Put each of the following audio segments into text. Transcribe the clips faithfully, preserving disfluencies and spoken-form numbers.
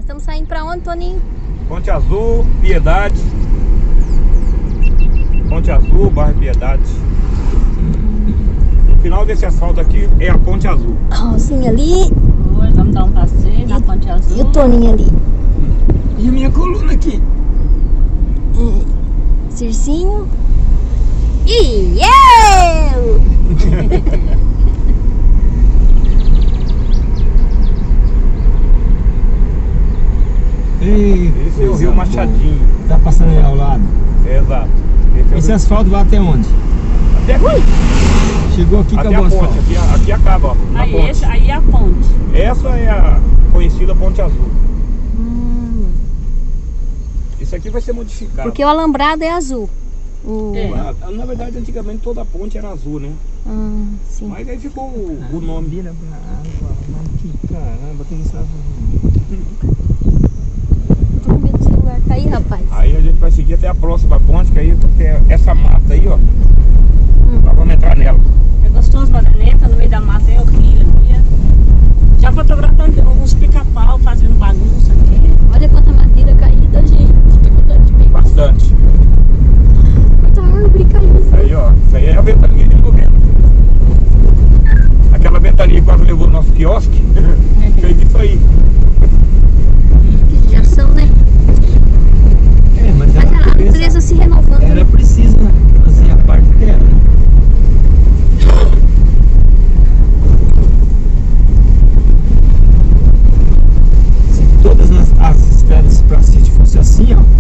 estamos saindo pra onde, Toninho? Ponte Azul, Piedade. Ponte Azul, bairro Piedade. No final desse asfalto aqui é a Ponte Azul. Rosinha ali. Oi, vamos dar um passeio na Ponte Azul. E o Toninho ali. E a minha coluna aqui. É. Circinho. E eu! Ei, Esse é o coisa Rio boa. Machadinho. Tá passando aí ao lado. É, exato. Esse, é o Esse Rio- asfalto vai até onde? Até aqui. Chegou aqui, Até acabou a o ponte. asfalto. Aqui, aqui acaba, ó. A Aí, ponte. esse, aí é a ponte. Essa é a conhecida Ponte Azul. Hum, Isso aqui vai ser modificado. porque o alambrado é azul. O... É. Na, na verdade, antigamente toda a ponte era azul, né? Ah, sim. Mas aí ficou o, o nome. Vira pra água, mas que caramba, tem que estar... Tô com medo do celular cair, rapaz. Aí a gente vai seguir até a próxima ponte, que aí tem essa mata aí, ó. Hum. Nós vamos entrar nela. É gostoso, Madalena, no meio da mata é horrível. Já fotografando uns pica-pau fazendo bagunça aqui. Olha quanta madeira caída, gente. Que vontade de pegar. Bastante. Quanta árvore caída. Aí, ó. Isso aí é a ventania de governo. Aquela ventania que quase levou o nosso quiosque. Fez isso aí. Que geração, né? É, mas Mas ela a natureza se renovando. Ela precisa fazer a parte dela. Se todas as, as estradas para sítio fossem assim, ó.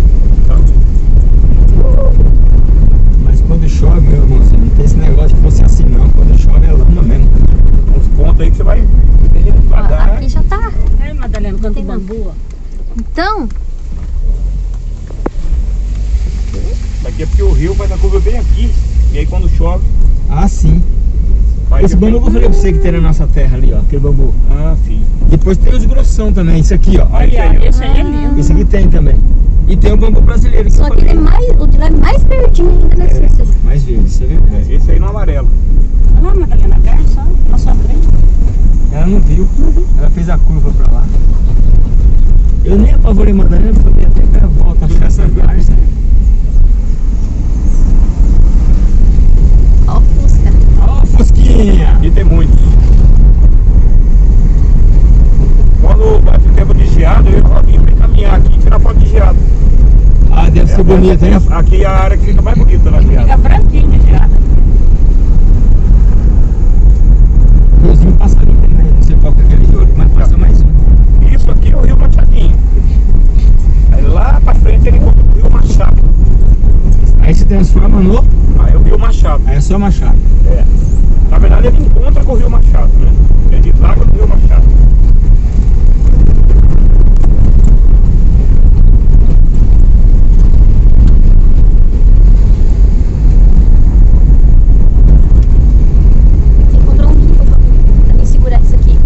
Mas quando chove, meu irmãozinho, não tem esse negócio de fosse assim não. Quando chove é lama mesmo. Uns pontos aí que você vai bem Ó, devagar. aqui já tá. É, Madalena, canto Tem não. bambu. Então, Daqui é porque o rio faz a curva bem aqui. E aí quando chove, Ah, sim. vai Esse bambu que eu falei pra você que tem na nossa terra ali, ó. Aquele bambu. Ah, sim. Depois tem os grossão também, esse aqui, ó. Aí, Olha, aí, ó. esse aí é lindo. Esse aqui tem também. E tem o bambu brasileiro que só eu que ele é falei. mais, o de lá é mais verdinho ainda, né? É, Cícero? mais verde, isso é verdade. É, esse aí no amarelo. Olha lá, Madalena, a terra só na sua frente. Ela não viu, ela fez a curva pra lá. Eu nem apavorei Madalena, porque até que ela volta a ficar essa garça. Ó, o Fusca. Ó, Fusquinha! Aqui tem muitos. Quando vai pro tempo de geado, eu vim pra caminhar aqui e tirar foto de geado. Ah, deve ser bonita, hein? Aqui é a área que fica mais bonita na Fica geada. branquinho de geada. Riozinho passarinho também, não sei qual que é aquele olho, mas passa mais um. Isso aqui é o Rio Machadinho. Aí lá pra frente ele encontra o Rio Machado. Aí se transforma no... Aí é o Rio Machado. Aí é só Machado. É. Na verdade ele encontra com o Rio Machado, né? Ele deságua no Rio Machado. Encontrou um rio pra mim segurar isso aqui.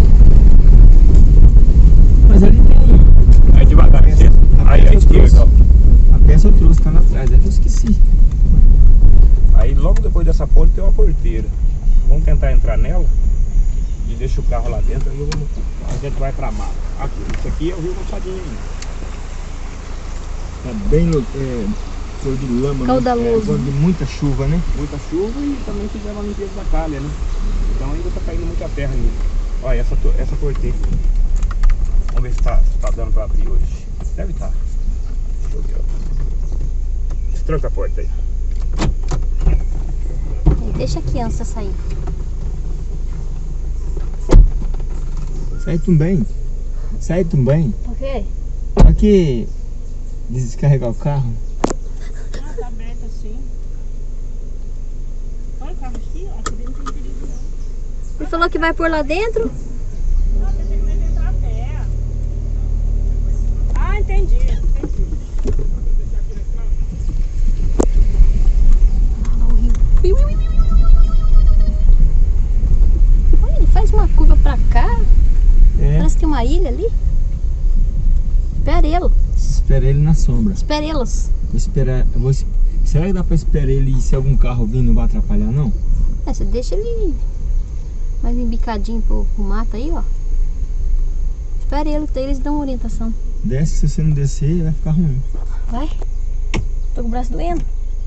Mas ali tem... Aí devagar, Essa- aí a esquerda, ó. A peça eu trouxe, tá lá atrás, é que eu esqueci. Aí logo depois dessa ponte tem uma porteira. Vamos tentar entrar nela e deixa o carro lá dentro, aí eu vou, a gente vai pra mata. Aqui, isso aqui é o Rio Machadinho ainda. Tá bem é, cor de lama, Caudaloso. né? Quando de muita chuva, né? Muita chuva e também fizemos a limpeza da calha, né? Então ainda tá caindo muita terra nisso. Olha, essa, to- essa porteira. Vamos ver se tá, se tá dando pra abrir hoje. Deve estar. Tá. Deixa eu ver, ó. Tranca a porta aí. Deixa a criança sair. Sai também. Sai também. Por quê? Aqui descarregar o carro. Ah, tá aberto assim. Olha o carro aqui, ó. Aqui dentro não tem perigo não. Ele falou que vai por lá dentro? Ah, pensei que vai entrar a terra. Ah, entendi. Entendi. Ah, o rio. Ui, ui, ui, ui, ui, ui, ui, ui, ui. Olha, ele faz uma curva pra cá. É. Parece que tem uma ilha ali. Esperelo. Espera ele na sombra. Esperelos. Vou esperar. Eu vou, es- será que dá pra esperar ele e se algum carro vir não vai atrapalhar, não? É, você deixa ele mais embicadinho pro, pro mato aí, ó. Espera ele, eles dão orientação. Desce, se você não descer, vai ficar ruim. Vai. Tô com o braço doendo.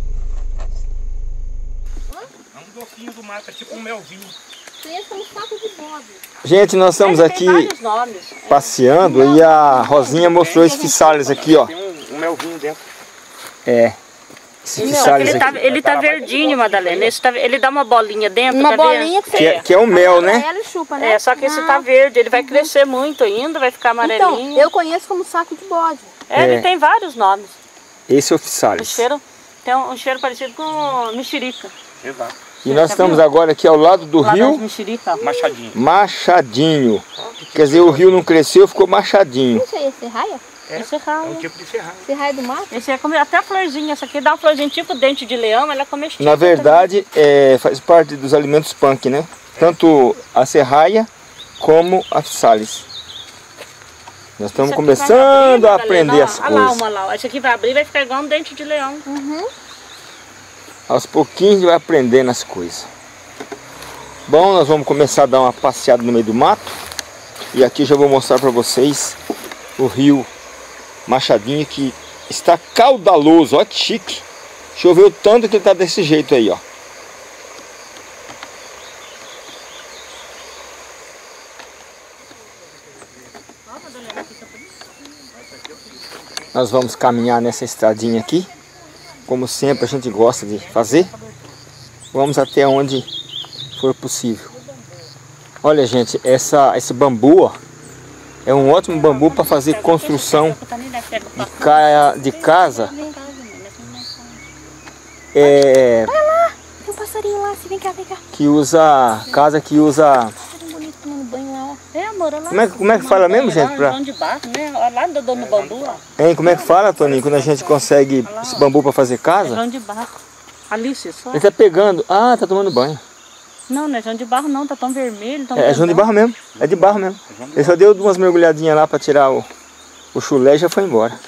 É um docinho do mato, é tipo um melzinho. Esse é um saco de bode. Gente, nós estamos Ele aqui tem vários nomes. passeando e a Rosinha mostrou esse Physalis aqui, ó. Tem um, um melzinho dentro. É. Esse Não, Physalis ele tá, aqui. ele tá verdinho, Madalena. Esse tá, ele dá uma bolinha dentro. Uma tá bolinha vendo? que Que é, que é o mel, né? Ela chupa, né? É, só que esse Ah. tá verde. Ele vai crescer muito ainda, vai ficar amarelinho. Então, eu conheço como saco de bode. É, É. ele tem vários nomes. Esse é o O Physalis. cheiro, tem um, um cheiro parecido com mexerica. Exato. E nós estamos agora aqui ao lado do Lá das rio mexerica. Machadinho. Machadinho. Quer dizer, o rio não cresceu, ficou machadinho. Isso aí é serraia? Esse é É um raio. tipo de serralho. Serraia do mato? Esse é come... até a florzinha. Essa aqui dá uma florzinha tipo dente de leão, ela é comestível. Na verdade, é, faz parte dos alimentos punk, né? Tanto a serraia como a Physalis. Nós estamos começando a aprender as Olha lá coisas. uma lá. Essa aqui vai abrir e vai ficar igual um dente de leão. Uhum. Aos pouquinhos a gente vai aprendendo as coisas. Bom, nós vamos começar a dar uma passeada no meio do mato. E aqui já vou mostrar para vocês o rio Machadinho, que está caudaloso. Olha que chique. Choveu tanto que ele está desse jeito aí, ó. Nós vamos caminhar nessa estradinha aqui. Como sempre a gente gosta de fazer. Vamos até onde for possível. Olha, gente, essa, esse bambu, ó, é um ótimo bambu para fazer construção de, ca, de casa. É, Tem um passarinho lá, assim, vem cá, vem cá. que usa casa que usa. Passarinho bonito tomando banho lá, ó. É, amor, olha lá. Como é, que- como é que fala mesmo, gente? Pra, Lá de barro, né? Olha lá do dono do bambu, ó. hein, como é que fala, Toninho, quando a gente consegue esse bambu para fazer É casa? João de barro. Alice, só. Ele tá pegando. Ah, tá tomando banho. Não, não é João de barro não, tá tão vermelho. Tão É, é João de grandão. Barro mesmo. É de barro mesmo. Ele só deu umas mergulhadinhas lá para tirar o, o chulé e já foi embora.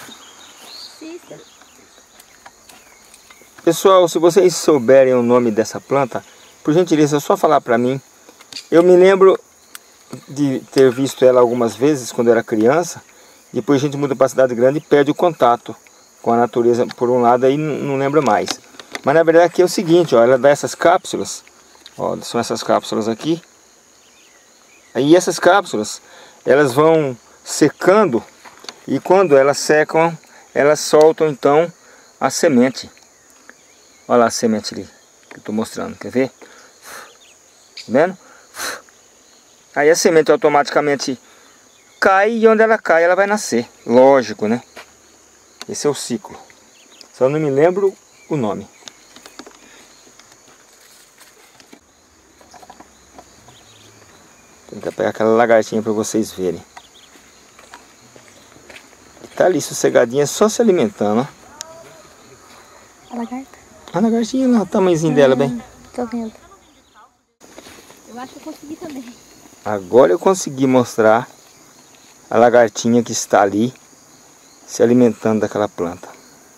Pessoal, se vocês souberem o nome dessa planta, por gentileza, é só falar para mim. Eu me lembro de ter visto ela algumas vezes quando eu era criança. Depois a gente muda para a cidade grande e perde o contato com a natureza por um lado, aí não, não lembra mais. Mas na verdade aqui é o seguinte, ó, ela dá essas cápsulas. Ó, são essas cápsulas aqui. Aí essas cápsulas, elas vão secando e quando elas secam, elas soltam então a semente. Olha lá a semente ali que eu estou mostrando, quer ver? Tá vendo? Aí a semente automaticamente cai e onde ela cai ela vai nascer. Lógico, né? Esse é o ciclo. Só não me lembro o nome. Vou tentar pegar aquela lagartinha para vocês verem. Tá ali sossegadinha, só se alimentando, ó. A lagarta. A lagartinha lá, o tamanhozinho dela, bem. Tô vendo. Eu acho que eu consegui também. Agora eu consegui mostrar a lagartinha que está ali se alimentando daquela planta.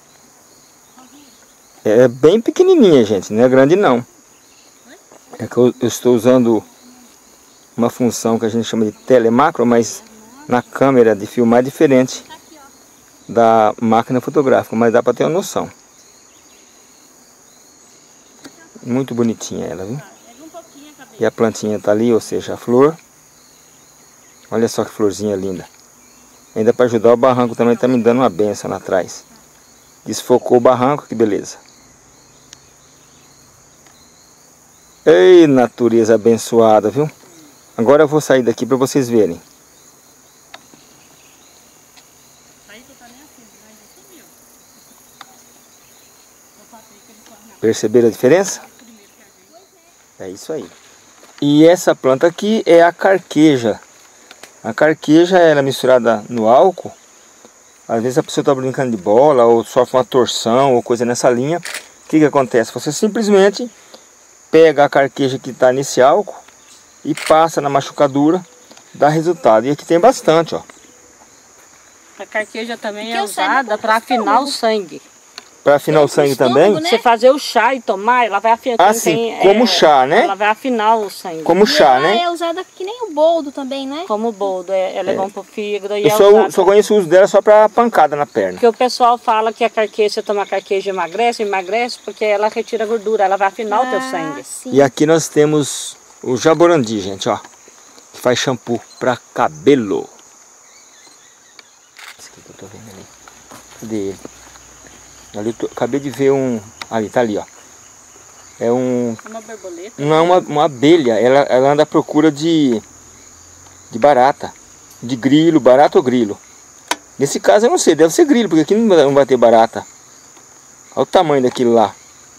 É bem pequenininha, gente, não é grande não. É que eu, eu estou usando uma função que a gente chama de telemacro, mas na câmera de filmar é diferente da máquina fotográfica, mas dá para ter uma noção. Muito bonitinha ela, viu? E a plantinha está ali, ou seja, a flor. Olha só que florzinha linda. Ainda para ajudar o barranco também está me dando uma benção lá atrás. Desfocou o barranco, que beleza. Ei, natureza abençoada, viu? Agora eu vou sair daqui para vocês verem. Perceberam a diferença? É isso aí. E essa planta aqui é a carqueja. A carqueja ela é misturada no álcool. Às vezes a pessoa está brincando de bola ou sofre uma torção ou coisa nessa linha. O que que acontece? Você simplesmente pega a carqueja que está nesse álcool e passa na machucadura, dá resultado. E aqui tem bastante, ó. A carqueja também Porque é o sangue usada é para afinar o sangue. Pra afinar o sangue estômago, também? né? Você fazer o chá e tomar, ela vai afinar. Ah, sim, como chá, né? Ela vai afinar o sangue. Como E chá, ela né? é usada que nem o boldo também, né? Como boldo, é, ela é, bom pro fígado. E Eu é só, usada- só conheço o uso dela só pra pancada na perna. Porque o pessoal fala que a carqueja, você toma carqueja emagrece, emagrece porque ela retira a gordura, ela vai afinar o teu sangue. Sim. E aqui nós temos o jaborandi, gente, ó. Que faz shampoo pra cabelo. Esse aqui que eu tô vendo ali. Cadê ele? Ali eu tô- acabei de ver um... Ali, tá ali, ó. É um... Uma borboleta. Não é uma, uma abelha. Ela, ela anda à procura de... De barata. De grilo, barata ou grilo. Nesse caso eu não sei, deve ser grilo, porque aqui não vai- não vai ter barata. Olha o tamanho daquilo lá.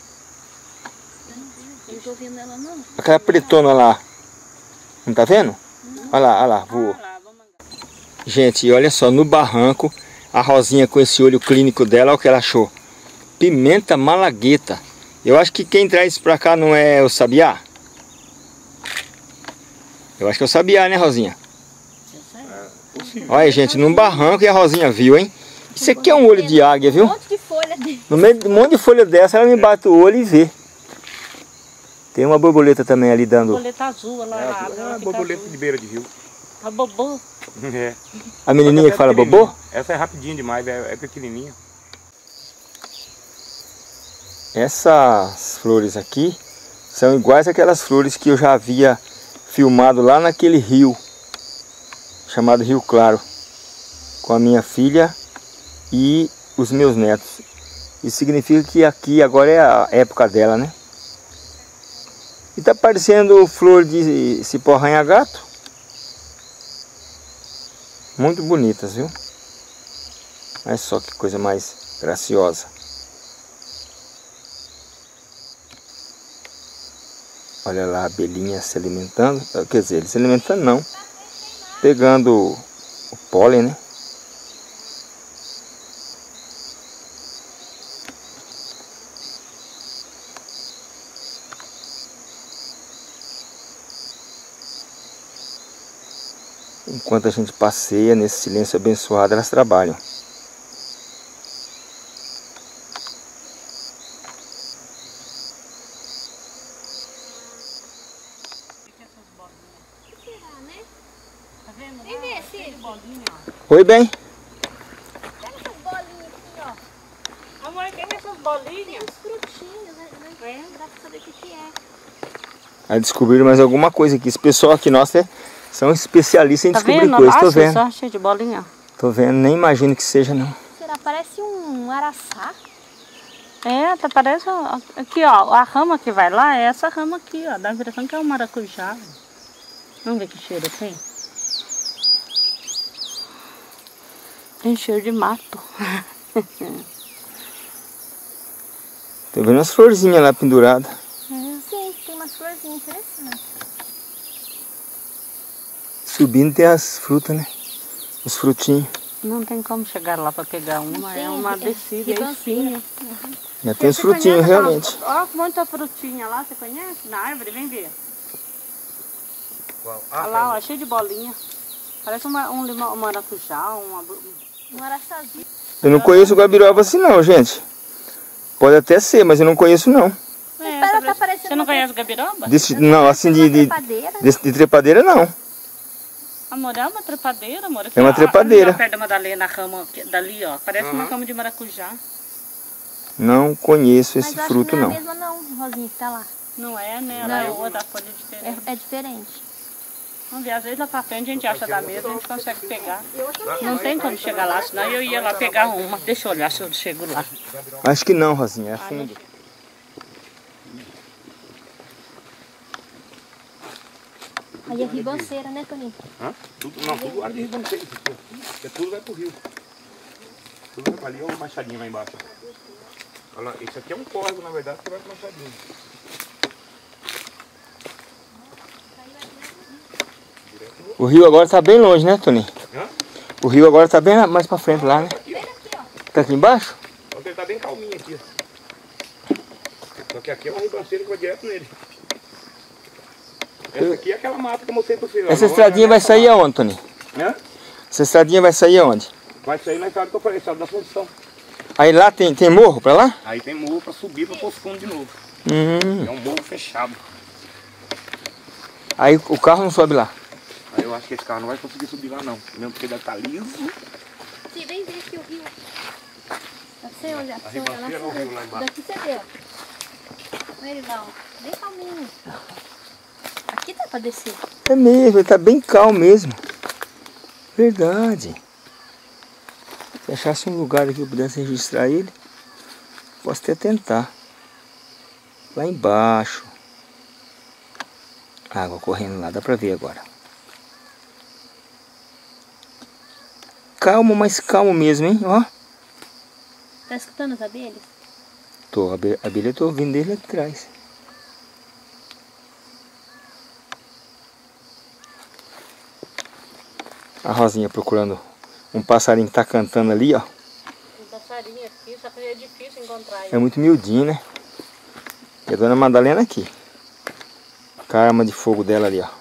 Eu não tô vendo ela, não. Aquela pretona lá. Não tá vendo? Olha lá, olha lá, voou. Ah, lá, vamos... Gente, olha só, no barranco, a Rosinha com esse olho clínico dela, olha o que ela achou. Pimenta malagueta. Eu acho que quem traz isso pra cá não é o sabiá? Eu acho que é o sabiá, né, Rosinha? Olha, gente, num barranco e a Rosinha viu, hein? Isso aqui é um olho de águia, Um viu? monte de folha dele. No meio de um monte de folha dessa, ela me bate o olho e vê. Tem uma borboleta também ali dando... Borboleta azul, olha lá. É, ela é uma fica borboleta azul. de beira de rio. A bobô. É. A menininha que fala bobô? Essa é rapidinho demais, é, é pequenininha. Essas flores aqui são iguais àquelas flores que eu já havia filmado lá naquele rio, chamado Rio Claro, com a minha filha e os meus netos. Isso significa que aqui agora é a época dela, né? E tá parecendo flor de cipó arranha-gato. Muito bonitas, viu? Olha só que coisa mais graciosa. Olha lá a abelhinha se alimentando. Quer dizer, ele se alimentando não. Pegando o pólen, né? Enquanto a gente passeia nesse silêncio abençoado, elas trabalham. Tá vendo? Vem ver, Ciro. Bolinha, Oi, bem. Pega essas bolinhas aqui, ó. Amor, quem é essas bolinhas? Os frutinhos, né? É. Dá pra saber o que que é. Aí descobriram mais alguma coisa aqui. Esse pessoal aqui, nossa, é- são especialistas em Tá descobrir vendo? coisas. Tô Nossa, vendo. só cheio de bolinha. Tô vendo, nem imagino que seja não. Será? Parece um araçá. É, tá parece... ó, aqui, ó, a rama que vai lá é essa rama aqui, ó. Dá a impressão que é um maracujá. Vamos ver que cheiro tem. Tem cheiro de mato. Tô vendo as florzinhas lá penduradas. Sim, tem umas florzinhas interessantes. Subindo tem as frutas, né? Os frutinhos. Não tem como chegar lá pra pegar uma, é Tem, uma é descida, é ribanceira. espinho. Já tem os Você frutinhos, conhece aquela- realmente. Ó, muita frutinha lá, você conhece? Na árvore, vem ver. Qual? Olha lá, ó, cheio de bolinha. Parece uma, um limão, um maracujá, uma... Um araçazinho. Eu não conheço o gabiroba assim não, gente. Pode até ser, mas eu não conheço não. É, Espera, tá parece- parecendo Você não uma conhece o gabiroba? Desse, não, assim de, de, trepadeira. de, de trepadeira não. Amor, é uma trepadeira, amor. Aqui, É uma ó, trepadeira. Ali, ó, perto da Madalena, a rama aqui- dali, ó. Parece uma rama de maracujá. Não conheço esse Mas eu acho fruto que não não. é a mesma não, Rosinha, que tá lá. Não é, né? Ela é Não. outra, a folha é diferente. É, é diferente. Vamos ver, às vezes lá pra frente a gente acha da mesma, a gente consegue pegar. Não tem como chegar lá, senão eu ia lá pegar uma. Deixa eu olhar se eu chego lá. Acho que não, Rosinha, é fundo. Aí é ribanceira, né, Toninho? Hã? Tudo, não, tudo ali de ribanceira. Porque tudo vai pro rio. Tudo vai pra ali, olha o machadinho lá embaixo. Olha lá, isso aqui é um córrego, na verdade, que vai pro machadinho. O rio agora tá bem longe, né, Toninho? Hã? O rio agora tá bem mais pra frente lá, né? Tá aqui embaixo? Só que ele tá bem calminho aqui, ó. Só que aqui é uma ribanceira que vai direto nele. Essa aqui é aquela mata que eu mostrei pra você. ó. Essa Agora estradinha é vai essa sair mata. aonde, Toninho? Hã? Essa estradinha vai sair aonde? Vai sair na estrada que eu falei, estrada da Fundição. Aí lá tem, tem morro pra lá? Aí tem morro pra subir pra pôr fundo de novo. Hum. É um morro fechado. Aí o carro não sobe lá? Aí eu acho que esse carro não vai conseguir subir lá não. Mesmo porque deve estar liso. Sim, vem ver aqui o rio. Dá pra você olhar, pra A você olhar lá, ribanceira ou o você rio lá vê. embaixo? Daqui você vê, ó. Olha ele lá, ó. Bem calminho. Aqui dá pra descer. É mesmo, ele tá bem calmo mesmo. Verdade. Se achasse um lugar aqui que eu pudesse registrar ele, posso até tentar. Lá embaixo. Água correndo lá, dá pra ver agora. Calmo, mas calmo mesmo, hein? Ó. Tá escutando as abelhas? Tô, a abelha, a abelha eu tô ouvindo desde lá de trás. A Rosinha procurando um passarinho que tá cantando ali, ó. Um passarinho aqui, só que é difícil encontrar ele. É muito miudinho, né? E a Dona Madalena aqui. Com a arma de fogo dela ali, ó.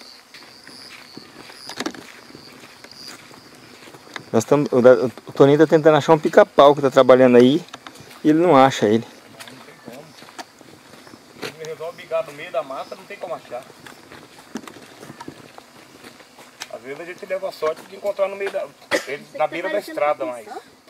Nós estamos, o, da- o Toninho tá tentando achar um pica-pau que tá trabalhando aí. E ele não acha ele. Ele resolve bigar no meio da mata, não tem como achar. Às vezes a gente leva a sorte de encontrar no meio da... ele na beira da estrada, mas...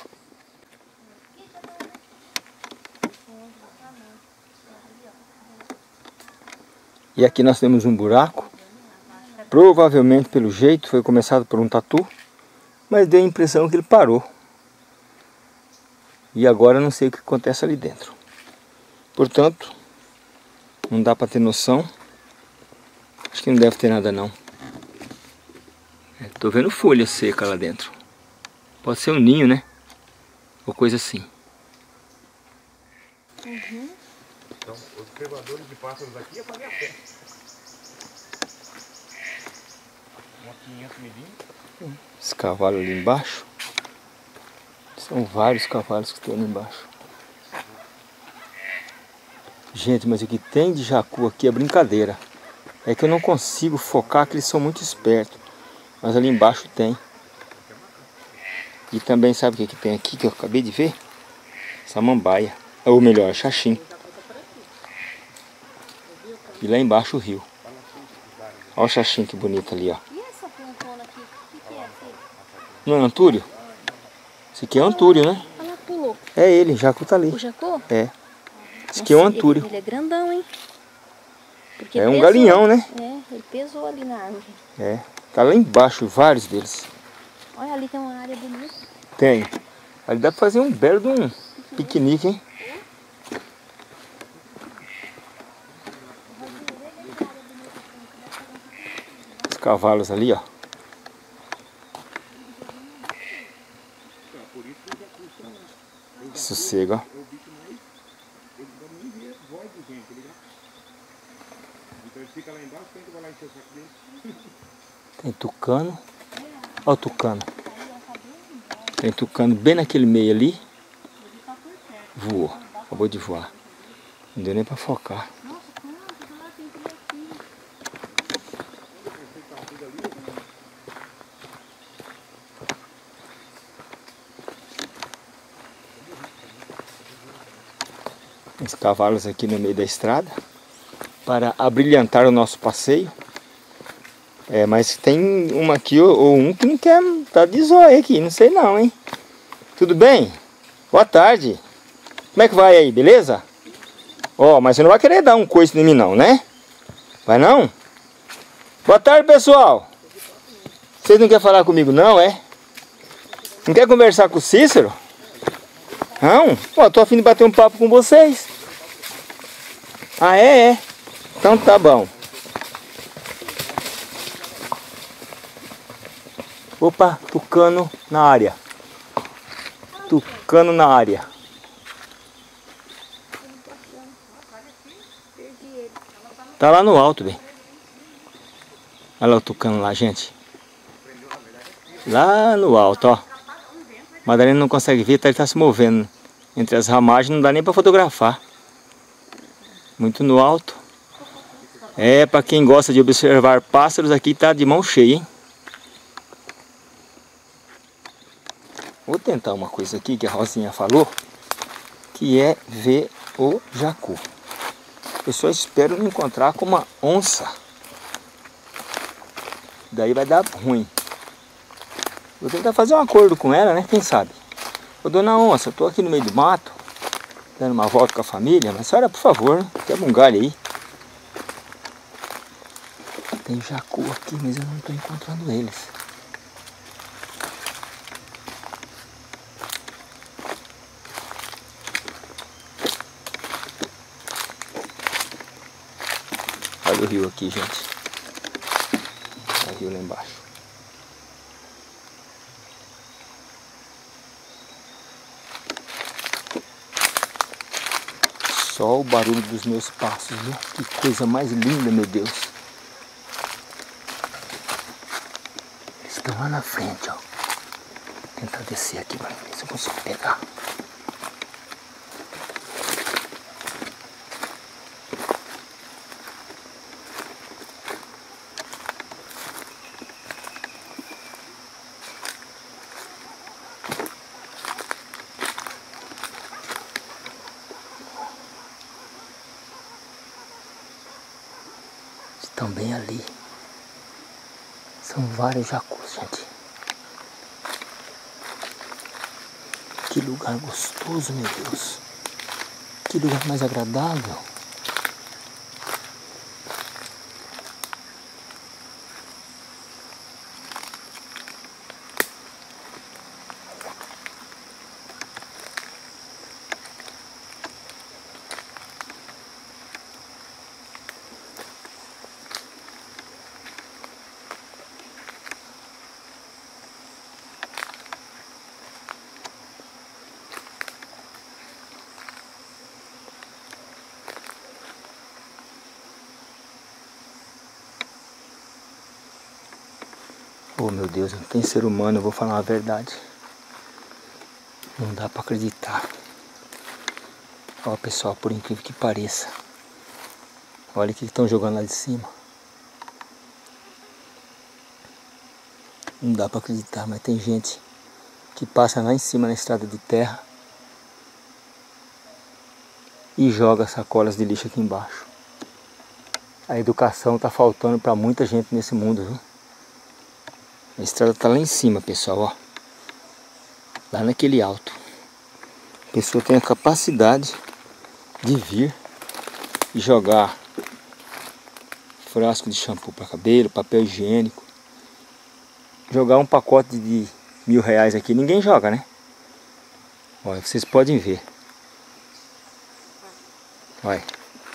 E aqui nós temos um buraco. Provavelmente, pelo jeito, foi começado por um tatu. Mas deu a impressão que ele parou. E agora eu não sei o que acontece ali dentro. Portanto, não dá para ter noção. Acho que não deve ter nada não. Estou vendo folha seca lá dentro. Pode ser um ninho, né? Ou coisa assim. Uhum. Então, os observadores de pássaros aqui é fazer a pé. Uma quinhentos milímetros. Esse cavalo ali embaixo. São vários cavalos que estão ali embaixo. Gente, mas o que tem de jacu aqui é brincadeira. É que eu não consigo focar, que eles são muito espertos. Mas ali embaixo tem. E também sabe o que, que tem aqui, que eu acabei de ver? Samambaia. Ou melhor, xaxim. E lá embaixo o rio. Olha o xaxim que bonito ali, ó. E essa plantona aqui? O que, que é aqui? Não é antúrio? Esse aqui é antúrio, né? Olha lá, pulou. É ele, jacu tá ali. O jacu? É. Esse aqui é um Nossa, antúrio. Ele, ele é grandão, hein? Porque É um pesou- galinhão, né? É, ele pesou ali na árvore. É. Tá lá embaixo, vários deles. Olha, ali tem uma área bonita. Tem. Ali dá pra fazer um belo de um piquenique, hein? Os cavalos ali, ó. Sossego, ó. Tem tucano. Olha o tucano. Tem tucano bem naquele meio ali. Voou. Acabou de voar. Não deu nem pra focar. Os cavalos aqui no meio da estrada para abrilhantar o nosso passeio. É, mas tem uma aqui ou, ou um que não quer, tá de zóio aqui, não sei não, hein? Tudo bem? Boa tarde. Como é que vai aí, beleza? Ó, mas você não vai querer dar um coice em mim não, né? Vai não? Boa tarde, pessoal. Vocês não querem falar comigo não, é? Não quer conversar com o Cícero? Não? Pô, tô a fim de bater um papo com vocês. Ah, é? É. Então tá bom. Opa, tucano na área. Tucano na área. Tá lá no alto, bem. Olha lá o tucano lá, gente. Lá no alto, ó. Madalena não consegue ver, tá, ele tá se movendo entre as ramagens, não dá nem para fotografar. Muito no alto. É, para quem gosta de observar pássaros, aqui tá de mão cheia, hein? Vou tentar uma coisa aqui que a Rosinha falou, que é ver o jacu. Eu só espero não encontrar com uma onça. Daí vai dar ruim. Vou tentar fazer um acordo com ela, né? Quem sabe? Ô, dona onça, eu tô aqui no meio do mato, dando uma volta com a família, mas a senhora, por favor, né? Quebra um galho aí. Tem jacu aqui, mas eu não tô encontrando eles. Olha o rio aqui, gente. Olha o rio lá embaixo. Só o barulho dos meus passos, viu? Que coisa mais linda, meu Deus. Eles estão lá na frente, ó. Vou tentar descer aqui para ver se eu consigo pegar. Estão bem ali. São vários jacus, gente. Que lugar gostoso, meu Deus. Que lugar mais agradável. Oh, meu Deus, não tem ser humano, eu vou falar a verdade. Não dá pra acreditar. Ó, pessoal, por incrível que pareça. Olha o que estão jogando lá de cima. Não dá pra acreditar, mas tem gente que passa lá em cima na estrada de terra e joga sacolas de lixo aqui embaixo. A educação tá faltando pra muita gente nesse mundo, viu? A estrada tá lá em cima, pessoal, ó. Lá naquele alto. A pessoa tem a capacidade de vir e jogar frasco de shampoo para cabelo, papel higiênico. Jogar um pacote de mil reais aqui, ninguém joga, né? Olha, vocês podem ver. Olha.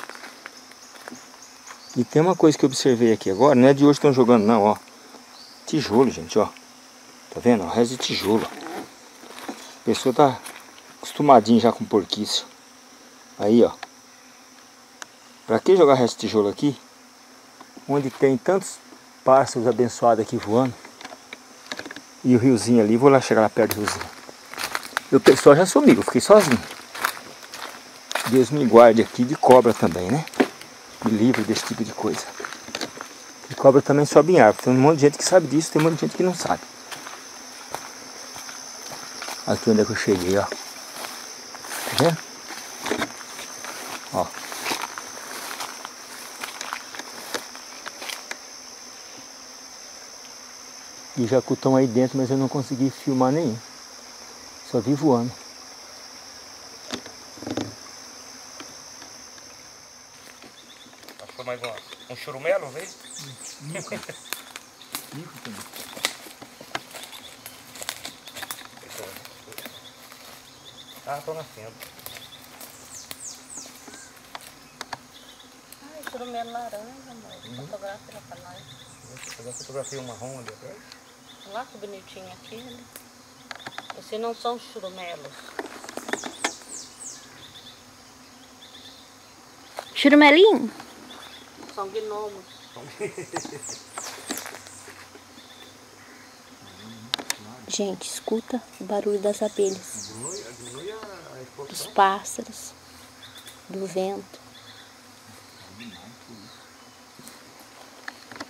E tem uma coisa que eu observei aqui agora, não é de hoje que estão jogando não, ó. Tijolo, gente, ó. Tá vendo? O resto de tijolo. A pessoa tá acostumadinha já com porquice. Aí, ó. Pra que jogar resto de tijolo aqui? Onde tem tantos pássaros abençoados aqui voando. E o riozinho ali, vou lá chegar lá perto do riozinho. E o pessoal já sumiu, eu fiquei sozinho. Deus me guarde aqui de cobra também, né? Me livre desse tipo de coisa. E cobra também sobe em árvore. Tem um monte de gente que sabe disso, tem um monte de gente que não sabe. Aqui onde é que eu cheguei, ó. Tá vendo? Ó. E jacu estão aí dentro, mas eu não consegui filmar nenhum. Só vi voando. Achou mais uma, um churumelo, veio? Mico. Mico também. Ah, tô nascendo. Ai, churumelo laranja, amor. Uhum. Fotografia pra nós. Eu fotografei um marrom ali atrás. Olha lá que bonitinho aquele. Esses não são churumelos. Churumelinho? São gnomos. Gente, escuta o barulho das abelhas, dos pássaros, do vento.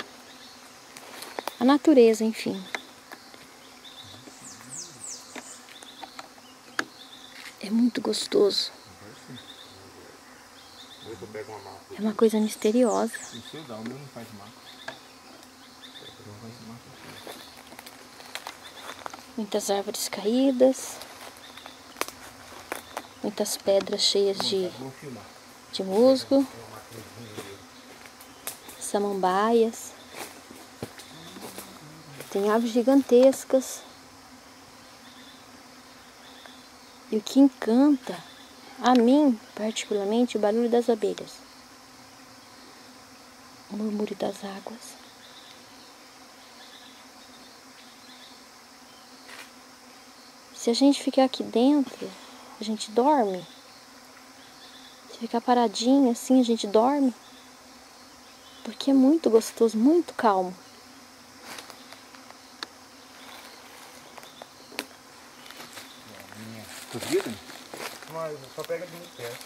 A natureza, enfim. É muito gostoso. É uma coisa misteriosa. Não sei dar, o meu não faz maco. Muitas árvores caídas. Muitas pedras cheias de, de musgo. Samambaias. Tem árvores gigantescas. E o que encanta a mim, particularmente, o barulho das abelhas. O murmúrio das águas. Se a gente ficar aqui dentro, a gente dorme. Se ficar paradinho assim, a gente dorme. Porque é muito gostoso, muito calmo. Tu viu? Mas só pega de muito perto.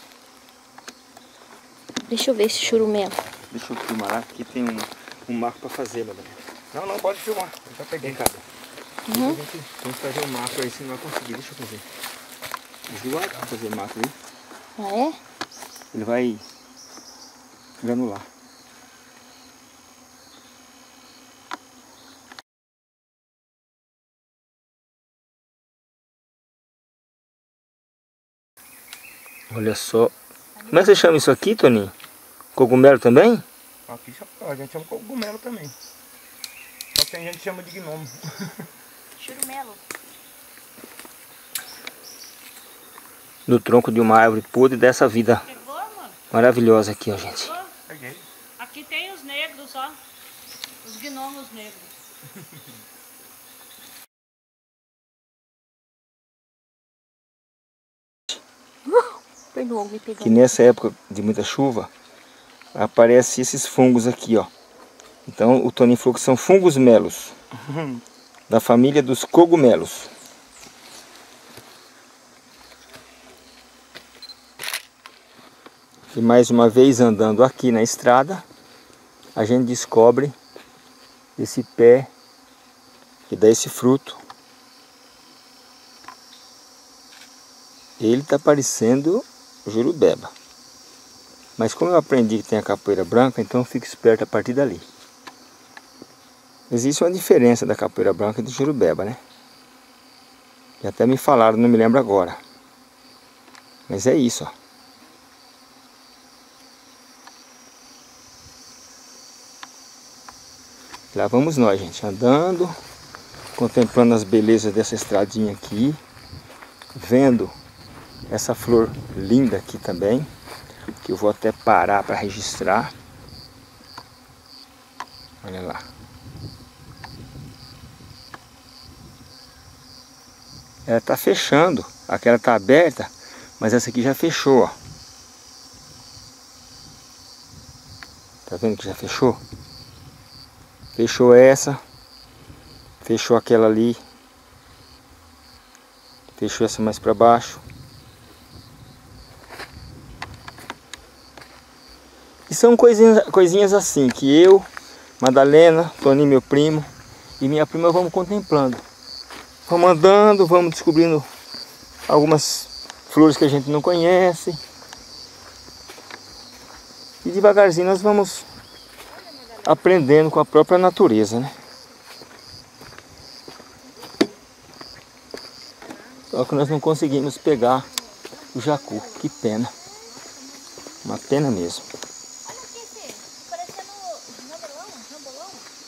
Deixa eu ver esse churumelo. Deixa eu filmar lá, porque tem um, um marco pra fazer, Madalena. Não, não, pode filmar. Eu já peguei. Vem cá. Uhum. A gente tem que fazer um marco aí, se não vai conseguir. Deixa eu fazer. Jogar pra fazer marco aí. Ah, é? Ele vai granular. Olha só. Como é que você chama isso aqui, Toninho? Cogumelo também? Aqui a gente chama cogumelo também. Só que tem gente que chama de gnomo. Churumelo. No tronco de uma árvore podre dessa vida maravilhosa aqui, ó, gente. Peguei. Aqui tem os negros, ó. Os gnomos negros. Perdoa, me pegou. Que nessa época de muita chuva aparecem esses fungos aqui, ó. Então o Toninho falou que são fungos melos, da família dos cogumelos. E mais uma vez andando aqui na estrada, a gente descobre esse pé que dá esse fruto. Ele está parecendo jurubeba. Mas como eu aprendi que tem a capoeira branca, então eu fico esperto a partir dali. Existe uma diferença da capoeira branca e do jurubeba, né? E até me falaram, não me lembro agora. Mas é isso, ó. Lá vamos nós, gente, andando, contemplando as belezas dessa estradinha aqui, vendo essa flor linda aqui também, que eu vou até parar para registrar. Olha lá. Ela está fechando, aquela está aberta, mas essa aqui já fechou, ó. Tá vendo que já fechou? Fechou essa, fechou aquela ali, fechou essa mais para baixo. E são coisinhas, coisinhas assim que eu, Madalena, Toninho, meu primo, e minha prima vamos contemplando. Vamos andando, vamos descobrindo algumas flores que a gente não conhece. E devagarzinho nós vamos aprendendo com a própria natureza, né? Só que nós não conseguimos pegar o jacu. Que pena. Uma pena mesmo. Olha aqui esse, parecendo jambolão, jambolão.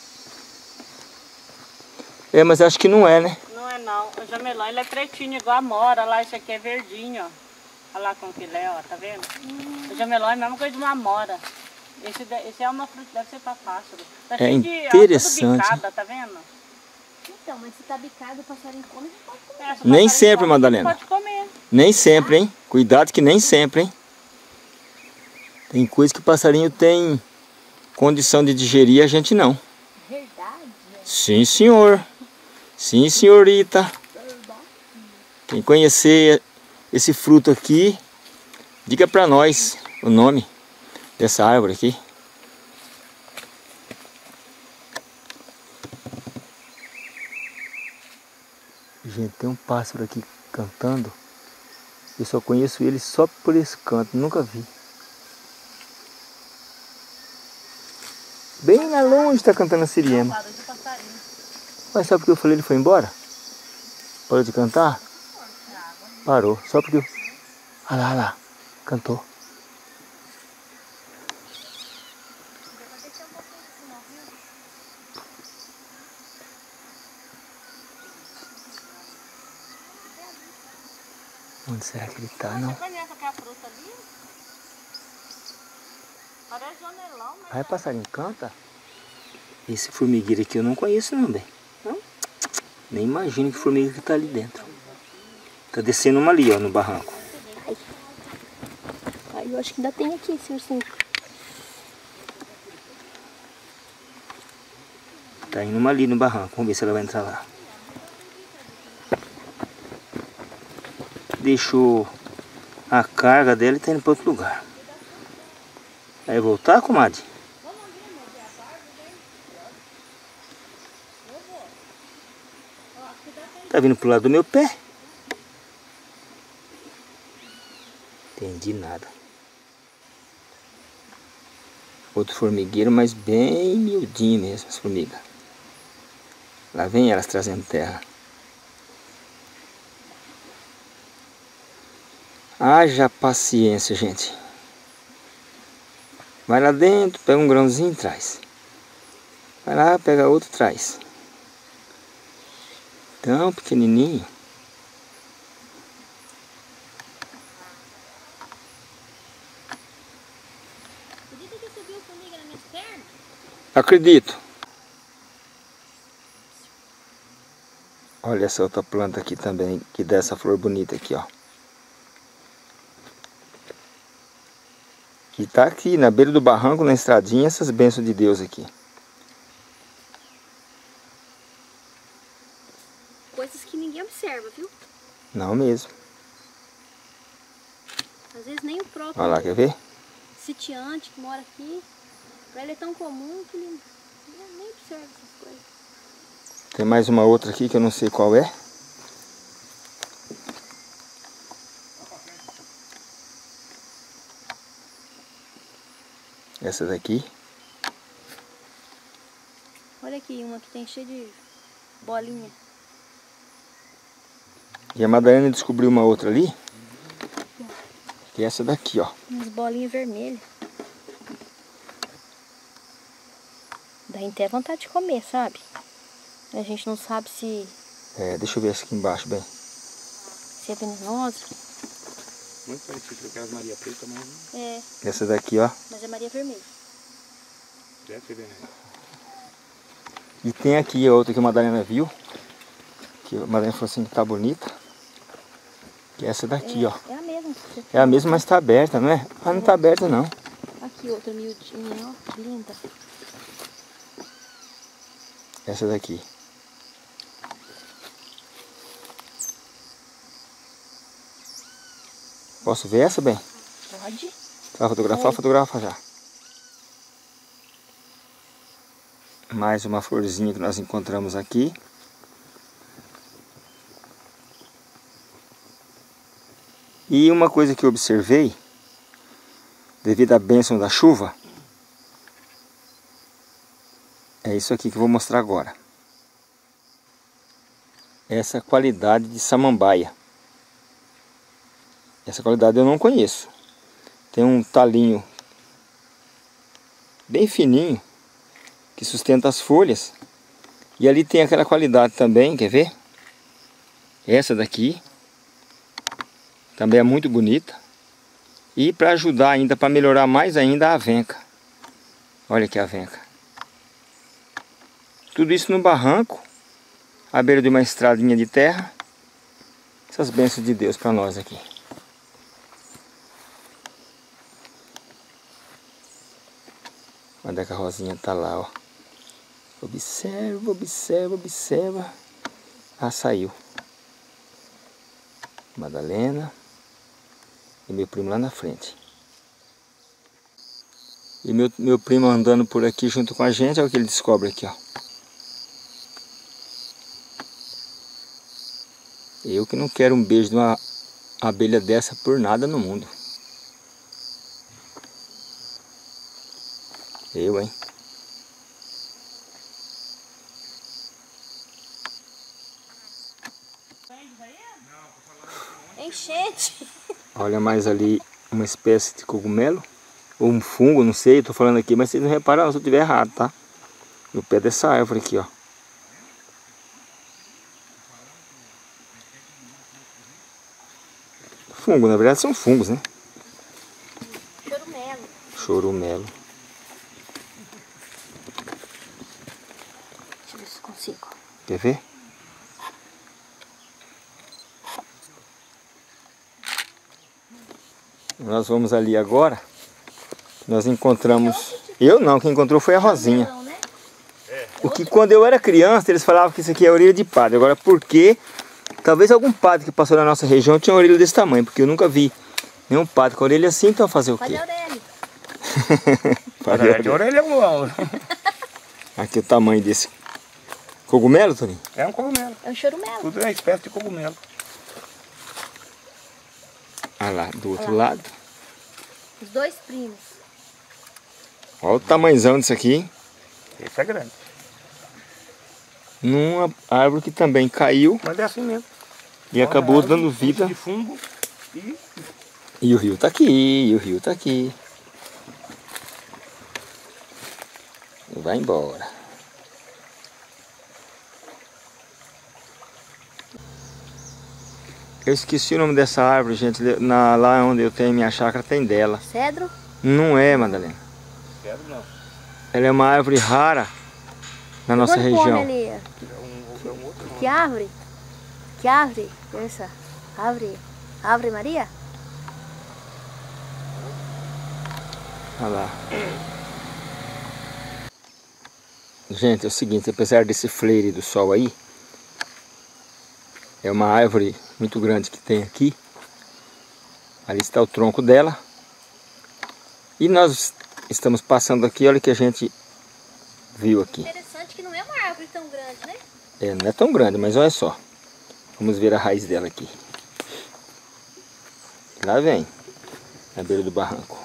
É, mas acho que não é, né? Não é não. O jamelão, ele é pretinho, igual a mora. Lá, esse aqui é verdinho, ó. Olha lá como que ele é, ó. Tá vendo? Hum. O jamelão é a mesma coisa de uma mora. Esse, esse é uma fruta, deve ser para pássaro. Tá é cheio interessante. De, ó, bicada, tá vendo? Então, mas se tá bicado, o passarinho come, não pode comer. É, nem sempre, come, Madalena. Pode comer. Nem sempre, hein? Cuidado que nem sempre, hein? Tem coisa que o passarinho tem condição de digerir, a gente não. Verdade? Sim, senhor. Sim, senhorita. Quem conhecer esse fruto aqui, diga pra nós o nome dessa árvore aqui. Gente, tem um pássaro aqui cantando. Eu só conheço ele só por esse canto, nunca vi. Bem lá longe está cantando a siriema. Parou de passarinho. Mas sabe por que eu falei ele foi embora? Parou de cantar? Parou, só porque eu... Olha lá, olha lá, cantou. Onde será que ele tá, não? Você conhece aquela fruta ali? Parece janelão, mas... Aí passarinho canta? Esse formigueiro aqui eu não conheço não, bem. Não? Nem imagino que formiga que tá ali dentro. Tá descendo uma ali, ó, no barranco. Ai. Ai, eu acho que ainda tem aqui esse ursinho. Tá indo uma ali no barranco. Vamos ver se ela vai entrar lá. Deixou a carga dela e tá indo para outro lugar. Vai voltar, comadre? Tá vindo pro lado do meu pé? Entendi nada. Outro formigueiro, mas bem miudinho mesmo, as formigas. Lá vem elas trazendo terra. Haja paciência, gente. Vai lá dentro, pega um grãozinho e traz. Vai lá, pega outro e traz. Tão pequenininho. Acredita que você viu formiga na minha perna? Acredito. Olha essa outra planta aqui também, que dá essa flor bonita aqui, ó. E tá aqui na beira do barranco, na estradinha, essas bênçãos de Deus aqui. Coisas que ninguém observa, viu? Não mesmo. Às vezes nem o próprio Olha lá, quer ver? sitiante que mora aqui, pra ele é tão comum que ele nem observa essas coisas. Tem mais uma outra aqui que eu não sei qual é. Essa daqui. Olha aqui, uma que tem cheia de bolinha. E a Madalena descobriu uma outra ali. Que é essa daqui, ó. Umas bolinhas vermelhas. Dá até vontade de comer, sabe? A gente não sabe se, É, deixa eu ver essa aqui embaixo, bem. se é venenosa. Muito parecido com aquelas Maria Preta, mas É, Essa daqui, ó. mas é Maria Vermelha. deve ser veneno. E tem aqui a outra que a Madalena viu. Que a Madalena falou assim que tá bonita. Que é essa daqui, é, ó. É a mesma. que você É a mesma, mas tá aberta, não é? Ah, não tá aberta, não. Aqui outra miudinha, ó. Linda. Essa daqui. Posso ver essa, bem? Pode? Vai fotografar? Pode. Fotografa já. Mais uma florzinha que nós encontramos aqui. E uma coisa que eu observei, devido à bênção da chuva, é isso aqui que eu vou mostrar agora. Essa qualidade de samambaia. Essa qualidade eu não conheço. Tem um talinho bem fininho que sustenta as folhas. E ali tem aquela qualidade também, quer ver? Essa daqui também é muito bonita. E para ajudar ainda, para melhorar mais ainda, a avenca. Olha aqui a avenca. Tudo isso no barranco, à beira de uma estradinha de terra. Essas bênçãos de Deus para nós aqui. Onde é que a rosinha tá lá, ó. Observa, observa, observa. Ah, saiu. Madalena. E meu primo lá na frente. E meu, meu primo andando por aqui junto com a gente. Olha o que ele descobre aqui, ó. Eu que não quero um beijo de uma abelha dessa por nada no mundo. Eu, hein? Enchente. Olha mais ali uma espécie de cogumelo. Ou um fungo, não sei, tô falando aqui, mas vocês não repararam se eu estiver errado, tá? No pé dessa árvore aqui, ó. Fungo, na verdade são fungos, né? Chorumelo. Chorumelo. Deixa eu ver se consigo. Quer ver? Nós vamos ali agora. Nós encontramos... Eu não, quem encontrou foi a Rosinha. O que quando eu era criança eles falavam que isso aqui é orelha de padre. Agora por quê? Talvez algum padre que passou na nossa região tinha uma orelha desse tamanho. Porque eu nunca vi nenhum padre com a orelha assim, então fazer o quê? Padre Aurélio. Padre É de orelha é um... Aqui o tamanho desse cogumelo, Toninho? É um cogumelo. É um chorumelo. Tudo é espécie de cogumelo. Olha lá, do outro Olha lá. lado. Os dois primos. Olha o tamanhozão disso aqui, hein? Esse é grande. Numa árvore que também caiu Mas é assim mesmo. e acabou Olha, dando árvore, vida. de fungo e... E o rio tá aqui, e o rio tá aqui. E vai embora. Eu esqueci o nome dessa árvore, gente. Na, lá onde eu tenho minha chácara tem dela. Cedro. Não é, Madalena. Cedro não. Ela é uma árvore rara na nossa Quando come região. ali? É um, é um outro nome. Que árvore? Que árvore? Essa. Árvore. Árvore Maria? Olha lá. Gente, é o seguinte, apesar desse flare do sol aí, é uma árvore muito grande que tem aqui. Ali está o tronco dela. E nós estamos passando aqui, olha o que a gente viu aqui. Interessante que não é uma árvore tão grande, né? É, não é tão grande, mas olha só. Vamos ver a raiz dela aqui. Lá vem, na beira do barranco.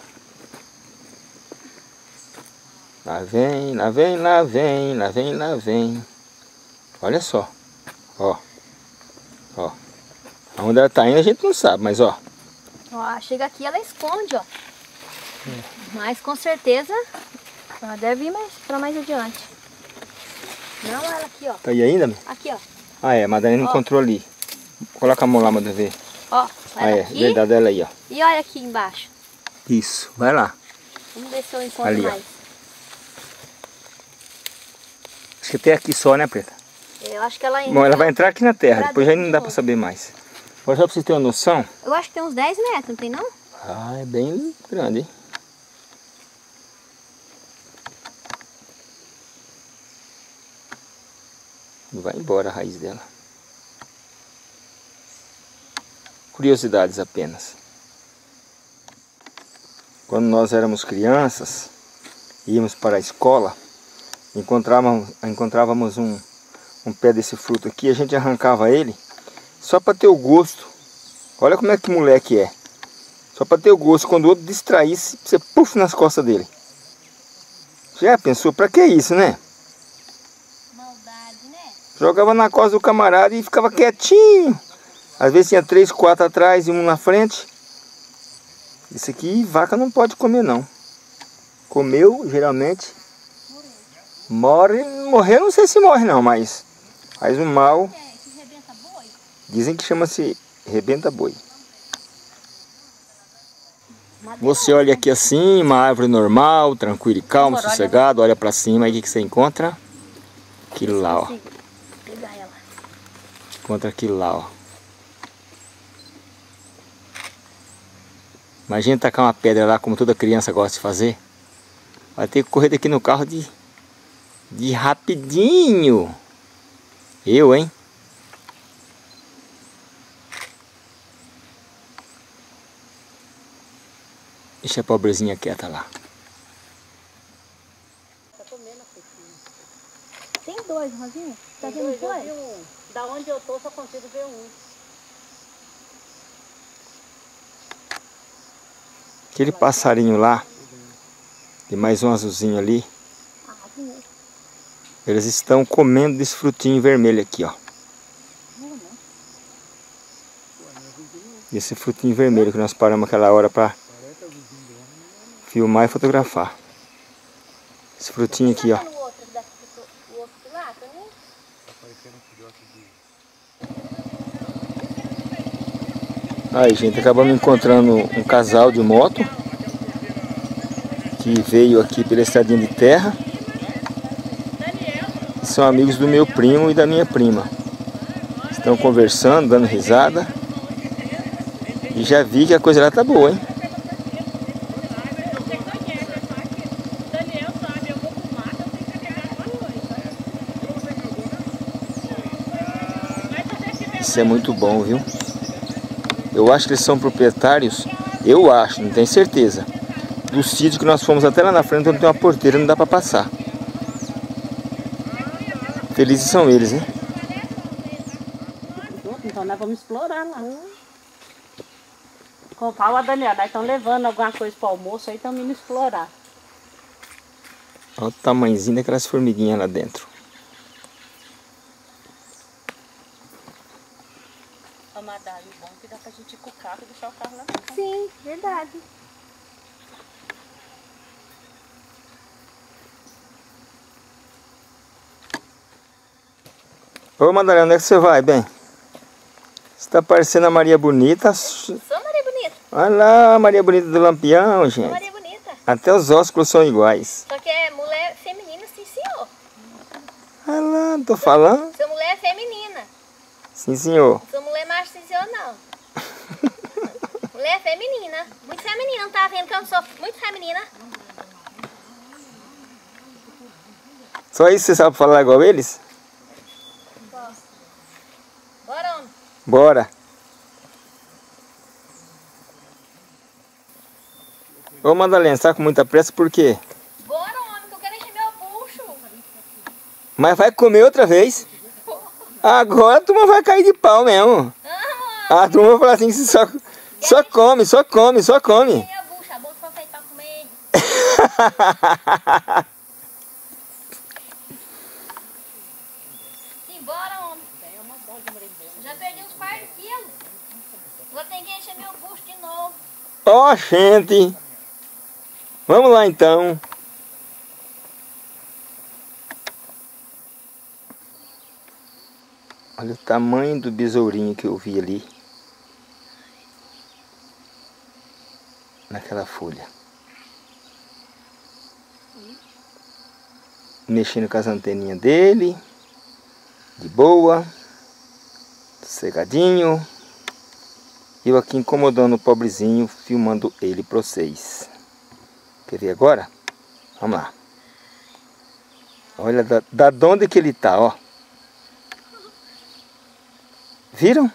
Lá vem, lá vem, lá vem, lá vem, lá vem. Olha só, ó. Ó. Aonde ela tá indo a gente não sabe, mas ó. Ó, chega aqui ela esconde, ó. Hum. Mas com certeza ela deve ir mais, pra mais adiante. Não, ela aqui, ó. Tá aí ainda, meu? Aqui, ó. Ah é, a Madalena Ó. encontrou ali. Coloca a mão lá, Madalena, ver. Ó, Ah ela é, aqui. verdade, ela aí, ó. E olha aqui embaixo. Isso, vai lá. Vamos ver se eu encontro Ali, ó. mais. Acho que até aqui só, né, Preta? Eu acho que ela entra. Bom, ela vai entrar aqui na terra, pra depois já dentro não de dá novo. pra saber mais. Agora só pra vocês terem uma noção. Eu acho que tem uns dez metros, não tem não? Ah, é bem grande, hein? Vai embora a raiz dela. Curiosidades apenas. Quando nós éramos crianças, íamos para a escola, encontrávamos, encontrávamos um, um pé desse fruto aqui, a gente arrancava ele só para ter o gosto. Olha como é que moleque é. Só para ter o gosto, quando o outro distraísse, você puf nas costas dele. Já pensou, para que isso, né? Maldade, né? Jogava na costa do camarada e ficava quietinho. Às vezes tinha três, quatro atrás e um na frente. Isso aqui vaca não pode comer não. Comeu, geralmente morre. Morrer não sei se morre não, mas faz um mal. É, que rebenta boi. Dizem que chama-se rebenta boi. Você olha aqui assim, uma árvore normal, tranquilo e calmo, Amor, olha sossegado, olha pra cima, aí o que, que você encontra? Aquilo lá, ó. Consigo pegar ela. Encontra aquilo lá, ó. Imagina tacar uma pedra lá, como toda criança gosta de fazer. Vai ter que correr daqui no carro de, de rapidinho. Eu, hein? Deixa a pobrezinha quieta lá. Tá comendo a frutinha. Tem dois, Rosinha? Tá vendo Eu dois? vi um. Da onde eu tô, só consigo ver um. Aquele passarinho lá, e mais um azulzinho ali, eles estão comendo desse frutinho vermelho aqui, ó. Esse frutinho vermelho que nós paramos aquela hora para filmar e fotografar. Esse frutinho aqui, ó. Aí, gente, acabamos encontrando um casal de moto que veio aqui pela estradinha de terra. São amigos do meu primo e da minha prima. Estão conversando, dando risada. E já vi que a coisa lá tá boa, hein? Isso é muito bom, viu? Eu acho que eles são proprietários, eu acho, não tenho certeza, do sítio que nós fomos até lá na frente, onde tem uma porteira, não dá pra passar. Felizes são eles, né? Então nós vamos explorar lá. Com o pau, a Daniela, nós estamos levando alguma coisa para o almoço, aí estamos indo explorar. Olha o tamanhozinho daquelas formiguinhas lá dentro. A Madalha, o bom que dá pra gente ir com o carro e deixar o carro lá. Sim, verdade. Ô Madalena, onde é que você vai, bem? Você tá parecendo a Maria Bonita. Sou Maria Bonita. Olha lá a Maria Bonita do Lampião, gente. Sou Maria Bonita. Até os ósculos são iguais. Só que é mulher feminina, sim, senhor. Olha lá, tô falando. Sou mulher feminina. Sim, senhor. Sou mulher macho, sim, senhor, não. Mulher feminina. Muito feminina, não tá vendo que eu sou muito feminina? Só isso você sabe falar igual eles? Bora, homem. Bora. Ô Madalena, você tá com muita pressa por quê? Bora, homem, que eu quero encher meu bucho. Mas vai comer outra vez? Agora a turma vai cair de pau mesmo. Ah, A turma vai falar assim, só, só come, só come, só come. minha bucha, a boca foi feita pra comer. Simbora, homem. Já perdi uns par de quilos. Agora tem que encher meu bucho de novo. Ó, gente. Vamos lá então. Olha o tamanho do besourinho que eu vi ali. Naquela folha. Mexendo com as anteninhas dele. De boa. Sossegadinho. Eu aqui incomodando o pobrezinho, filmando ele pra vocês. Quer ver agora? Vamos lá. Olha da, da onde que ele tá, ó. Viram?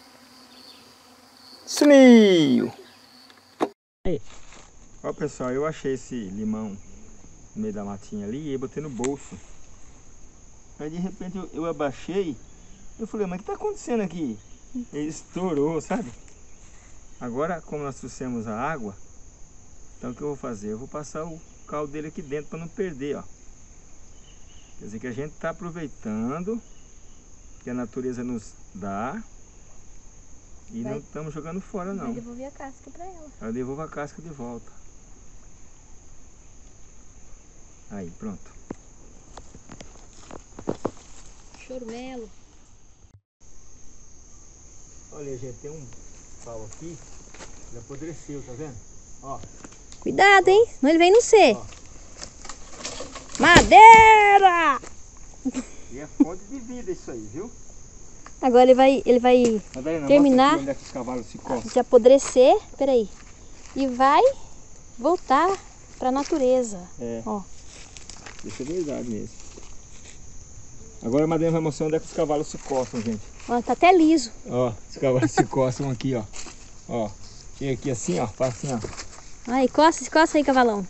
Sumiu! Aí. Ó pessoal, eu achei esse limão no meio da matinha ali e botei no bolso. Aí de repente eu, eu abaixei. Eu falei, mas o que tá acontecendo aqui? Ele estourou, sabe? Agora, como nós trouxemos a água, então o que eu vou fazer? Eu vou passar o caldo dele aqui dentro para não perder, ó. Quer dizer que a gente está aproveitando que a natureza nos dá e Vai. Não estamos jogando fora, não. Vai devolver a casca pra ela. Eu devolvo a casca de volta. Aí, pronto. Chorumelo. Olha, gente, tem um pau aqui, ele apodreceu, tá vendo? Ó. Cuidado, hein? Senão ele vem no C. Madeira! E é fonte de vida isso aí, viu? Agora ele vai, ele vai Madalena, terminar onde é que os cavalos se coçam. de apodrecer. Peraí. E vai voltar pra natureza. É. Ó. Isso é verdade mesmo. Agora a Madalena vai mostrar onde é que os cavalos se coçam, gente. Ó, tá até liso. Ó, os cavalos se coçam aqui, ó. Ó, chega aqui assim, ó, faz assim, ó. Ai, coça, coça aí, cavalão.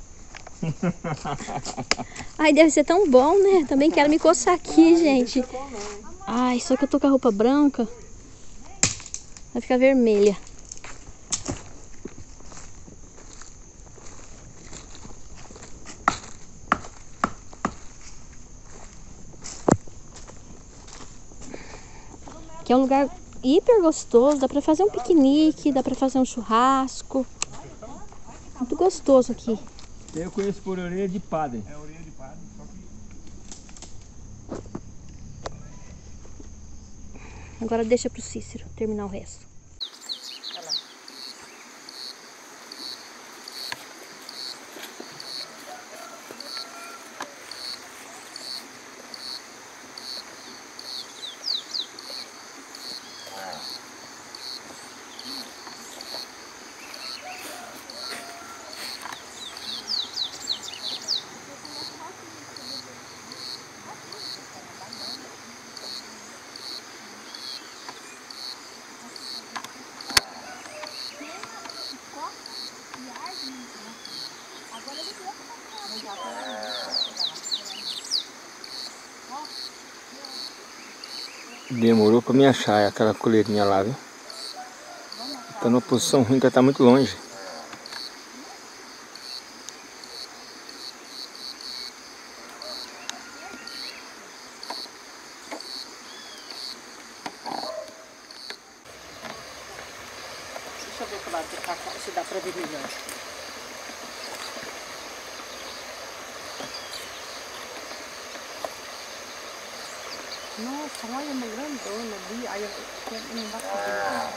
Ai, deve ser tão bom, né? Também quero me coçar aqui, gente. Ai, só que eu tô com a roupa branca. Vai ficar vermelha. Aqui é um lugar hiper gostoso, dá pra fazer um piquenique, dá pra fazer um churrasco. Muito gostoso aqui. Eu conheço por orelha de padre. É orelha de padre, só que... Agora deixa pro Cícero terminar o resto. Olha lá. Demorou pra me achar aquela coleirinha lá, viu? Tá numa posição ruim, que tá muito longe. Deixa eu ver pro lado de cá, se dá pra ver melhor. Nossa, olha uma grandona ali. Aí eu não dá pra ver.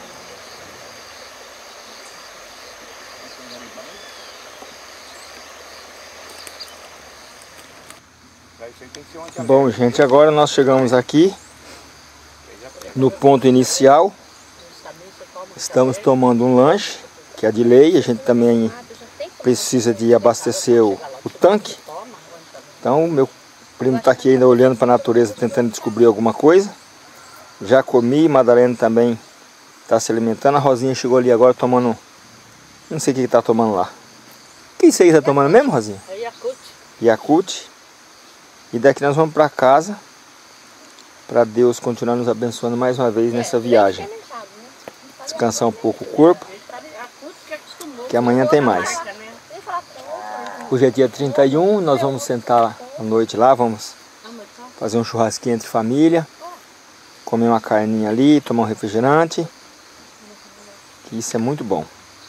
Bom, gente, agora nós chegamos aqui no ponto inicial. Estamos tomando um lanche, que é de lei. A gente também precisa de abastecer o, o tanque. Então, meu O primo está aqui ainda olhando para a natureza, tentando descobrir alguma coisa. Já comi, Madalena também está se alimentando. A Rosinha chegou ali agora tomando... Não sei o que está tomando lá. O que isso aí está tomando mesmo, Rosinha? É Yakult. Yakult. E daqui nós vamos para casa, para Deus continuar nos abençoando mais uma vez nessa viagem. Descansar um pouco o corpo, que amanhã tem mais. Hoje é dia trinta e um, nós vamos sentar à noite lá, vamos fazer um churrasquinho entre família, comer uma carninha ali, tomar um refrigerante, que isso é muito bom.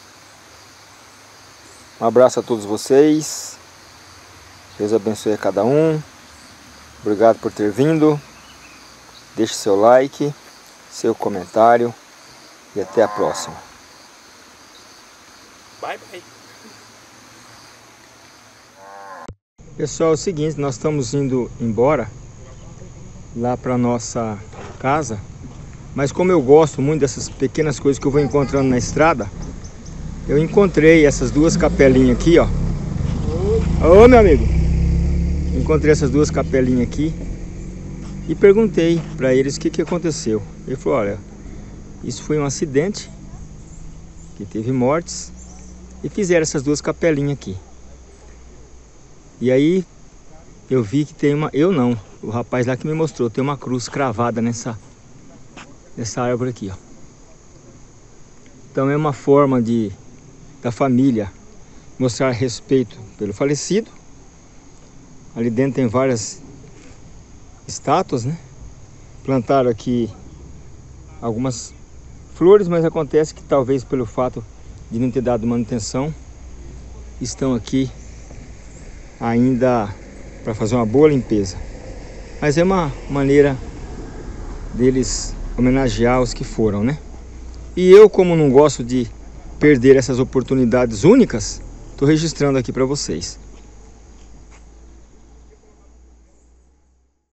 Um abraço a todos vocês, Deus abençoe a cada um, obrigado por ter vindo, deixe seu like, seu comentário e até a próxima. Bye, bye. Pessoal, é o seguinte, nós estamos indo embora lá para nossa casa, mas como eu gosto muito dessas pequenas coisas que eu vou encontrando na estrada, eu encontrei essas duas capelinhas aqui, ó. Ô, meu amigo! Encontrei essas duas capelinhas aqui e perguntei para eles o que, que aconteceu. Ele falou, olha, isso foi um acidente que teve mortes e fizeram essas duas capelinhas aqui. E aí eu vi que tem uma, eu não, o rapaz lá que me mostrou, tem uma cruz cravada nessa, nessa árvore aqui, ó. Então é uma forma de, da família mostrar respeito pelo falecido. Ali dentro tem várias estátuas, né? Plantaram aqui algumas flores, mas acontece que talvez pelo fato de não ter dado manutenção, estão aqui ainda para fazer uma boa limpeza. Mas é uma maneira deles homenagear os que foram, né? E eu, como não gosto de perder essas oportunidades únicas, estou registrando aqui para vocês.